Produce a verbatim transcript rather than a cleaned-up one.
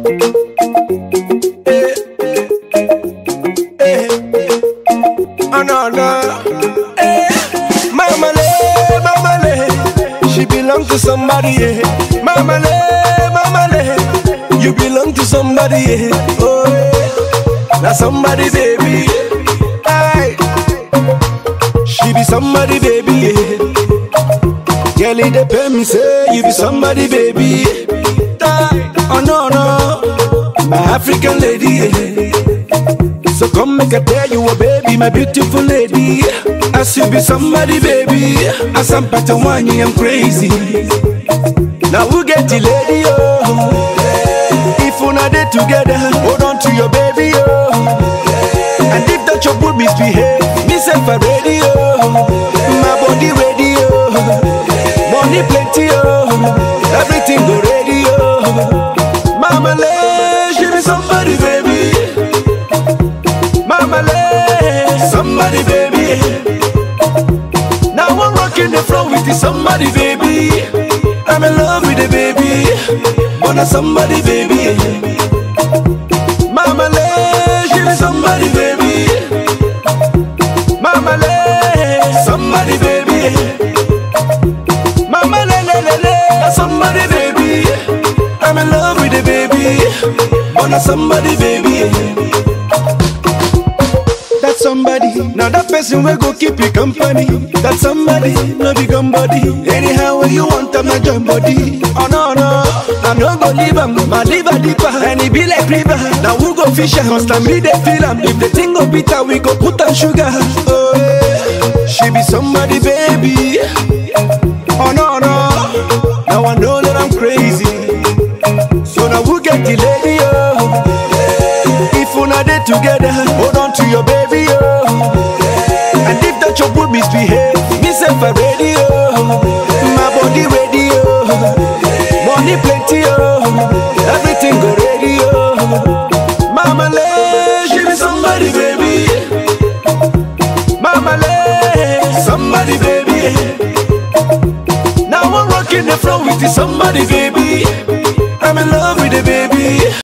Eh, eh, oh no no. Eh, Mama le, Mama le, she belong to somebody. Yeah. Mama le, Mama le, you belong to somebody. Yeah. Oh, yeah. Now somebody, baby. Aye. She be somebody, baby. Yeah. Girl, it depend me say you be somebody, baby. Oh no no, my African lady. Yeah. So come make I tell you, oh baby, my beautiful lady. As you be somebody, baby. As I'm Patawani, I'm crazy. Now we get the lady, oh. If we're not there together, hold on to your baby, oh. And if that your good misbehave, miss it for radio. My body ready, oh. Money plenty, oh. Everything go ready, oh. Mama le, she be somebody, baby. Mama le, somebody, baby. Now I'm rocking the floor with the somebody, baby. I'm in love with the baby. Wanna somebody, baby. Mama le, she be somebody, baby. Mama le, somebody, baby. Mama le le le le, somebody, baby. I'm in love with the baby. Wanna somebody, baby. That's somebody. Now that person will go keep you company. That's somebody, no big body. Anyhow when you want, I'm not your body. Oh no no, I no go leave him. My liver deeper, and it be like river. Now we go fish and constantly they feel him. If the thing go bitter, we go put on sugar. Oh yeah, she be somebody, baby. Oh no no, now I know that I'm crazy. So now we get the lady, oh. If we're not there together, hold on to your baby, oh. And if that your good misbehave, miss it for radio. My body ready, oh. Money plenty, oh. Everything go ready, oh. Mama le, she be somebody, baby. Mama le, somebody, baby. Now I'm rocking the floor with the somebody, baby.